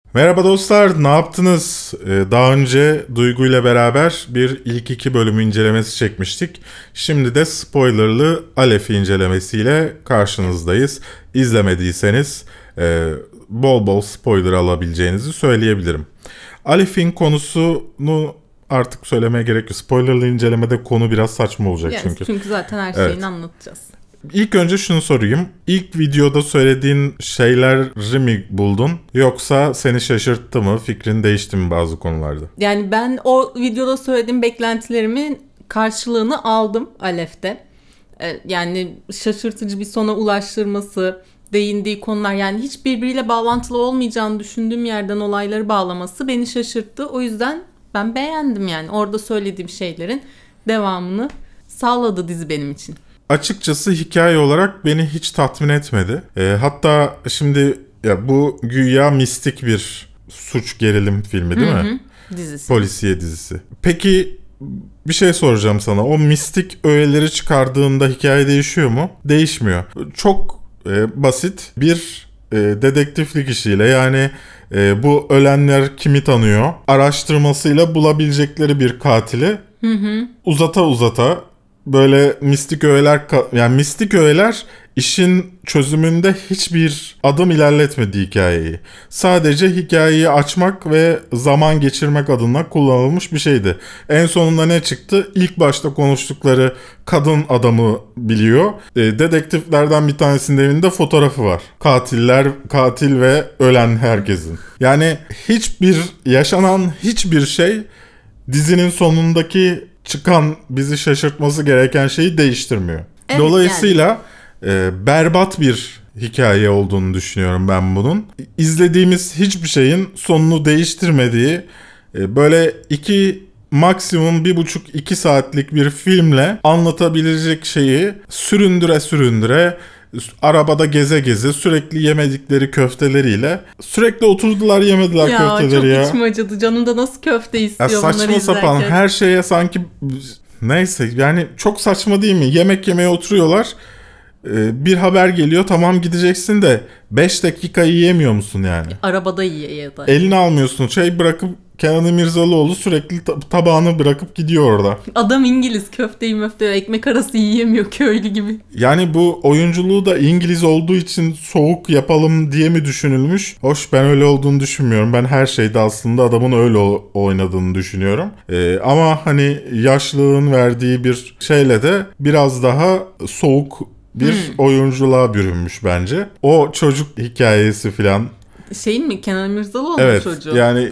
Merhaba dostlar, ne yaptınız? Daha önce Duygu ile beraber bir ilk iki bölümü incelemesi çekmiştik. Şimdi de spoilerlı Aleph incelemesiyle karşınızdayız. İzlemediyseniz bol bol spoiler alabileceğinizi söyleyebilirim. Aleph'in konusunu artık söylemeye gerek yok. Spoilerlı incelemede konu biraz saçma olacak çünkü. Çünkü zaten her şeyini anlatacağız. İlk önce şunu sorayım. İlk videoda söylediğin şeyleri mi buldun? Yoksa seni şaşırttı mı? Fikrin değişti mi bazı konularda? Yani ben o videoda söylediğim beklentilerimin karşılığını aldım Aleph'te. Yani şaşırtıcı bir sona ulaştırması, değindiği konular, yani hiç birbiriyle bağlantılı olmayacağını düşündüğüm yerden olayları bağlaması beni şaşırttı. O yüzden ben beğendim yani. Orada söylediğim şeylerin devamını sağladı dizi benim için. Açıkçası hikaye olarak beni hiç tatmin etmedi. Hatta şimdi ya bu güya mistik bir suç gerilim filmi değil mi? Dizisi. Polisiye dizisi. Peki bir şey soracağım sana. O mistik öğeleri çıkardığında hikaye değişiyor mu? Değişmiyor. Çok basit bir dedektiflik işiyle, yani bu ölenler kimi tanıyor araştırmasıyla bulabilecekleri bir katili uzata uzata böyle mistik öğeler, yani mistik öğeler işin çözümünde hiçbir adım ilerletmedi hikayeyi. Sadece hikayeyi açmak ve zaman geçirmek adına kullanılmış bir şeydi. En sonunda ne çıktı? İlk başta konuştukları kadın adamı biliyor. Dedektiflerden bir tanesinin evinde fotoğrafı var. Katil ve ölen herkesin. Yani yaşanan hiçbir şey dizinin sonundaki çıkan, bizi şaşırtması gereken şeyi değiştirmiyor. Evet, dolayısıyla berbat bir hikaye olduğunu düşünüyorum ben bunun. İzlediğimiz hiçbir şeyin sonunu değiştirmediği, böyle maksimum 1,5-2 saatlik bir filmle anlatabilecek şeyi süründüre arabada geze geze sürekli yemedikleri köfteleriyle sürekli oturdular yemediler köfteleri ya. Çok içim acıdı. Canım da nasıl köfte istiyor ya bunları saçma sapan her şeye sanki, neyse yani çok saçma değil mi? Yemek yemeye oturuyorlar. Bir haber geliyor, tamam gideceksin de 5 dakika yiyemiyor musun yani? Arabada yiyor ya da. Elini almıyorsun, çay bırakıp Kenan İmirzalıoğlu sürekli tabağını bırakıp gidiyor orada. Adam İngiliz, köfteyi ekmek arası yiyemiyor, köylü gibi. Yani bu oyunculuğu da İngiliz olduğu için soğuk yapalım diye mi düşünülmüş? Hoş, ben öyle olduğunu düşünmüyorum. Ben her şeyde aslında adamın öyle oynadığını düşünüyorum. Ama hani yaşlılığın verdiği bir şeyle de biraz daha soğuk bir oyunculuğa bürünmüş bence. O çocuk hikayesi filan. Şeyin mi? Kenan İmirzalıoğlu evet, çocuğu? Yani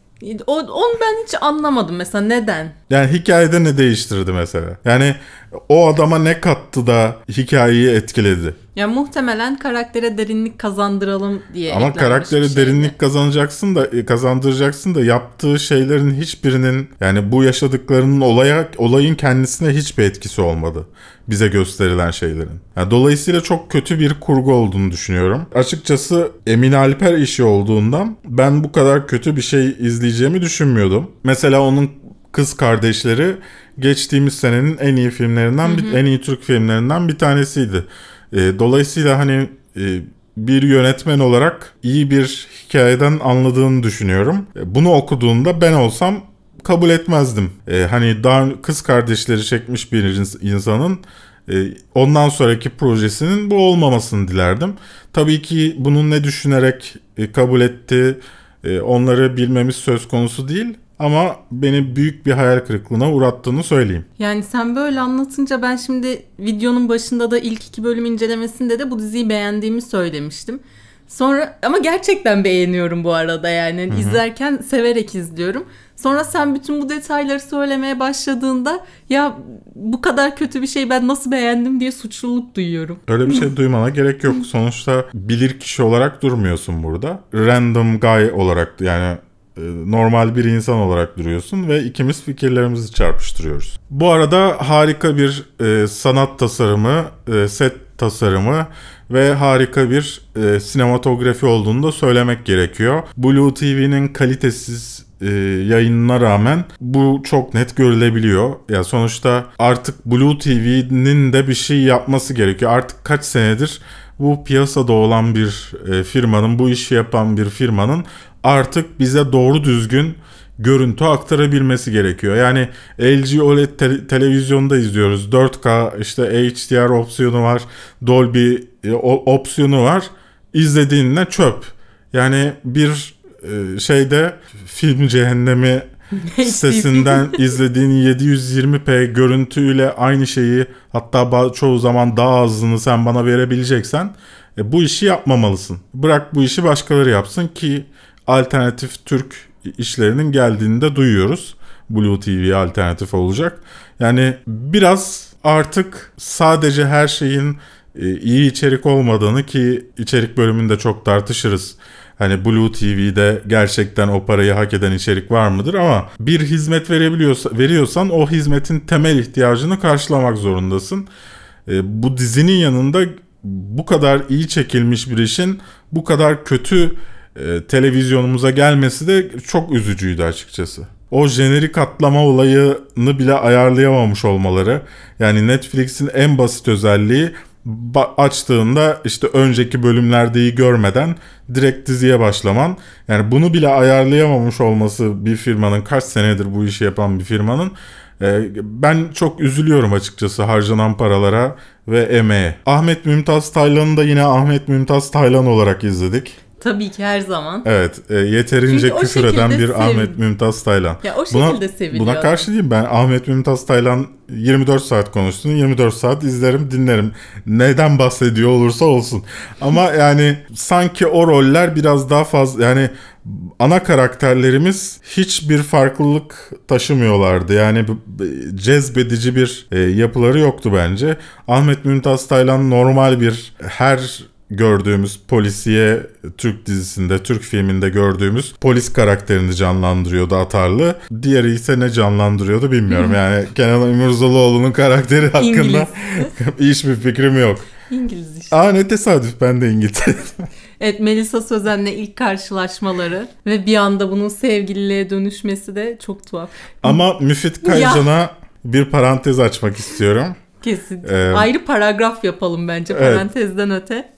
onu ben hiç anlamadım mesela, neden? Yani hikayede ne değiştirdi mesela? Yani o adama ne kattı da hikayeyi etkiledi? Ya muhtemelen karaktere derinlik kazandıralım diye. Ama karaktere derinlik kazandıracaksın da yaptığı şeylerin hiçbirinin, yani bu yaşadıklarının olayın kendisine hiçbir etkisi olmadı. Bize gösterilen şeylerin. Yani dolayısıyla çok kötü bir kurgu olduğunu düşünüyorum. Açıkçası Emin Alper işi olduğundan ben bu kadar kötü bir şey izleyeceğimi düşünmüyordum. Mesela onun kız kardeşleri geçtiğimiz senenin en iyi filmlerinden, en iyi Türk filmlerinden bir tanesiydi. Dolayısıyla hani bir yönetmen olarak iyi bir hikayeden anladığını düşünüyorum. Bunu okuduğunda ben olsam kabul etmezdim. Hani daha kız kardeşleri çekmiş bir insanın ondan sonraki projesinin bu olmamasını dilerdim. Tabii ki bunun ne düşünerek kabul etti, onları bilmemiz söz konusu değil. Ama beni büyük bir hayal kırıklığına uğrattığını söyleyeyim. Yani sen böyle anlatınca ben şimdi videonun başında da ilk 2 bölüm incelemesinde de bu diziyi beğendiğimi söylemiştim. Sonra ama gerçekten beğeniyorum bu arada yani. İzlerken severek izliyorum. Sonra sen bütün bu detayları söylemeye başladığında ya bu kadar kötü bir şey ben nasıl beğendim diye suçluluk duyuyorum. Öyle bir şey duymana gerek yok. Sonuçta bilirkişi olarak durmuyorsun burada. Random guy olarak, yani normal bir insan olarak duruyorsun ve ikimiz fikirlerimizi çarpıştırıyoruz. Bu arada harika bir sanat tasarımı, set tasarımı ve harika bir sinematografi olduğunu da söylemek gerekiyor. Blue TV'nin kalitesiz yayınına rağmen bu çok net görülebiliyor. Ya sonuçta artık Blue TV'nin de bir şey yapması gerekiyor. Artık kaç senedir bu piyasada olan bir firmanın, bu işi yapan bir firmanın artık bize doğru düzgün görüntü aktarabilmesi gerekiyor. Yani LG OLED televizyonda izliyoruz. 4K işte HDR opsiyonu var. Dolby opsiyonu var. İzlediğinde çöp. Yani bir şeyde film cehennemi sitesinden izlediğin 720p görüntüyle aynı şeyi, hatta çoğu zaman daha azını sen bana verebileceksen bu işi yapmamalısın. Bırak bu işi başkaları yapsın ki alternatif Türk işlerinin geldiğini de duyuyoruz. Blue TV alternatif olacak. Yani biraz artık sadece her şeyin iyi içerik olmadığını, ki içerik bölümünde çok tartışırız. Hani Blue TV'de gerçekten o parayı hak eden içerik var mıdır, ama bir hizmet veriyorsan o hizmetin temel ihtiyacını karşılamak zorundasın. Bu dizinin yanında bu kadar iyi çekilmiş bir işin bu kadar kötü televizyonumuza gelmesi de çok üzücüydü açıkçası. O jenerik atlama olayını bile ayarlayamamış olmaları. Yani Netflix'in en basit özelliği, açtığında işte önceki bölümlerdeyi görmeden direkt diziye başlaman. Yani bunu bile ayarlayamamış olması bir firmanın, kaç senedir bu işi yapan bir firmanın, ben çok üzülüyorum açıkçası harcanan paralara ve emeğe. Ahmet Mümtaz Taylan'ı da yine Ahmet Mümtaz Taylan olarak izledik. Tabii ki her zaman. Evet, yeterince küfür eden bir Ahmet Mümtaz Taylan. Ya o şekilde seviliyor. Buna karşı değilim. Ben Ahmet Mümtaz Taylan 24 saat konuştuğunu 24 saat izlerim, dinlerim. Neden bahsediyor olursa olsun. Ama yani sanki o roller biraz daha fazla, yani ana karakterlerimiz hiçbir farklılık taşımıyorlardı. Yani cezbedici bir yapıları yoktu bence. Ahmet Mümtaz Taylan normal bir, her gördüğümüz polisiye Türk dizisinde, Türk filminde gördüğümüz polis karakterini canlandırıyordu atarlı. Diğeri ise ne canlandırıyordu bilmiyorum. Yani Kenan İmirzalıoğlu'nun karakteri hakkında hiçbir fikrim yok. İngiliz işte. Ne tesadüf, ben de İngiltere'de. Evet, Melisa Sözen'le ilk karşılaşmaları ve bir anda bunun sevgililiğe dönüşmesi de çok tuhaf. Ama Müfit Kaycan'a bir parantez açmak istiyorum. Kesin. Ayrı paragraf yapalım bence, evet, parantezden öte.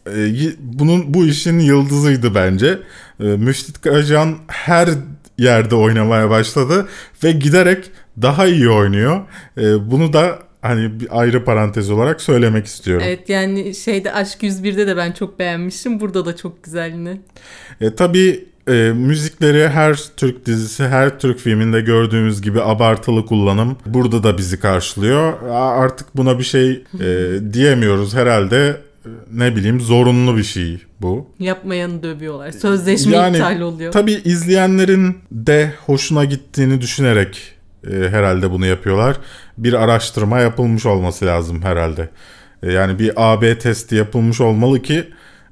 Bu işin yıldızıydı bence. Müfit Kaycan her yerde oynamaya başladı ve giderek daha iyi oynuyor. Bunu da hani bir ayrı parantez olarak söylemek istiyorum. Evet, yani Aşk 101'de de ben çok beğenmiştim. Burada da çok güzel yine. Tabii müzikleri her Türk dizisi, her Türk filminde gördüğümüz gibi abartılı kullanım burada da bizi karşılıyor. Artık buna bir şey diyemiyoruz herhalde. Ne bileyim, zorunlu bir şey bu. Yapmayanı dövüyorlar. Sözleşme iptal oluyor. Tabii izleyenlerin de hoşuna gittiğini düşünerek herhalde bunu yapıyorlar. Bir araştırma yapılmış olması lazım herhalde. Yani bir AB testi yapılmış olmalı ki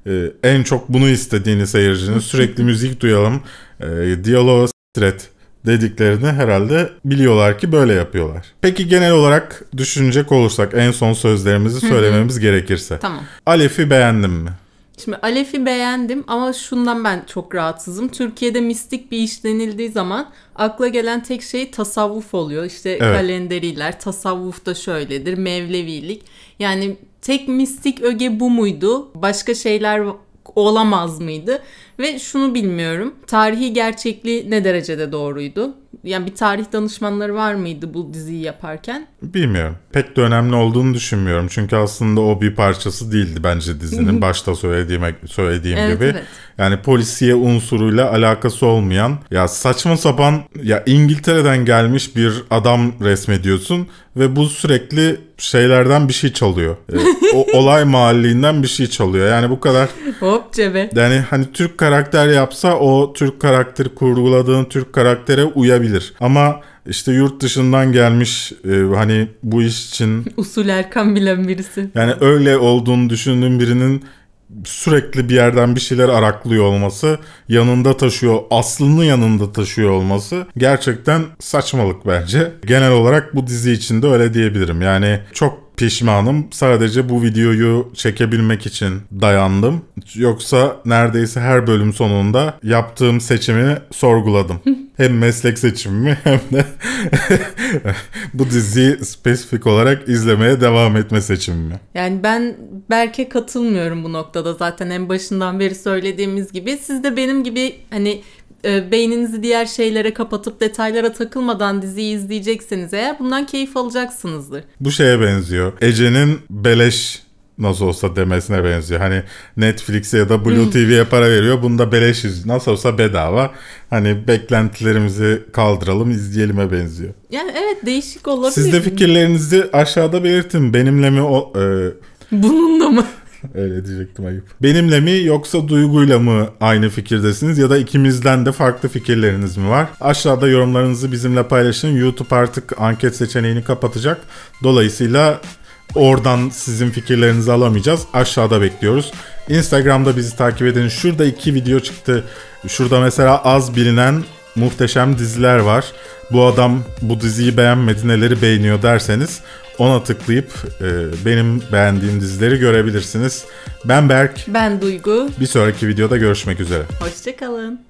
en çok bunu istediğini seyircinin, sürekli müzik duyalım, diyaloğu s**tret dediklerini herhalde biliyorlar ki böyle yapıyorlar. Peki genel olarak düşünecek olursak, en son sözlerimizi söylememiz gerekirse. Tamam. Alef'i beğendin mi? Şimdi Alef'i beğendim ama şundan ben çok rahatsızım. Türkiye'de mistik bir iş denildiği zaman akla gelen tek şey tasavvuf oluyor. İşte evet, kalenderiler, tasavvuf da şöyledir, Mevlevilik. Yani tek mistik öge bu muydu? Başka şeyler olamaz mıydı? Ve şunu bilmiyorum. Tarihi gerçekliği ne derecede doğruydu? Yani bir tarih danışmanları var mıydı bu diziyi yaparken? Bilmiyorum. Pek de önemli olduğunu düşünmüyorum. Çünkü aslında o bir parçası değildi bence dizinin. Başta söylediğim evet, gibi. Evet. Yani polisiye unsuruyla alakası olmayan, ya saçma sapan, ya İngiltere'den gelmiş bir adam resmediyorsun ve bu sürekli şeylerden bir şey çalıyor. O olay mahallinden bir şey çalıyor. Yani bu kadar. Hop cebe. Yani hani Türk karakter yapsa o Türk karakteri, kurguladığın Türk karaktere uyabilir. Ama işte yurt dışından gelmiş hani bu iş için usul erkan bilen birisi. Yani öyle olduğunu düşündüğüm birinin sürekli bir yerden bir şeyler araklıyor olması, yanında taşıyor, aslını yanında taşıyor olması gerçekten saçmalık bence. Genel olarak bu dizi için de öyle diyebilirim. Yani çok pişmanım. Sadece bu videoyu çekebilmek için dayandım. Yoksa neredeyse her bölüm sonunda yaptığım seçimi sorguladım. Hem meslek seçimimi hem de bu diziyi spesifik olarak izlemeye devam etme seçimimi. Yani ben Berk'e katılmıyorum bu noktada. Zaten en başından beri söylediğimiz gibi. Siz de benim gibi hani beyninizi diğer şeylere kapatıp detaylara takılmadan diziyi izleyecekseniz eğer bundan keyif alacaksınızdır. Bu şeye benziyor. Ece'nin beleş nasıl olsa demesine benziyor. Hani Netflix'e ya da Blue TV'ye para veriyor. Bunda beleş nasıl olsa bedava. Hani beklentilerimizi kaldıralım, izleyelim'e benziyor. Yani evet, değişik olabilir. Siz de fikirlerinizi aşağıda belirtin. Benimle mi bununla mı? Öyle diyecektim, ayıp. Benimle mi yoksa Duygu'yla mı aynı fikirdesiniz ya da ikimizden de farklı fikirleriniz mi var? Aşağıda yorumlarınızı bizimle paylaşın. YouTube artık anket seçeneğini kapatacak. Dolayısıyla oradan sizin fikirlerinizi alamayacağız. Aşağıda bekliyoruz. Instagram'da bizi takip edin. Şurada 2 video çıktı. Şurada mesela az bilinen muhteşem diziler var. Bu adam bu diziyi beğenmedi, neleri beğeniyor derseniz ona tıklayıp benim beğendiğim dizileri görebilirsiniz. Ben Berk. Ben Duygu. Bir sonraki videoda görüşmek üzere. Hoşça kalın.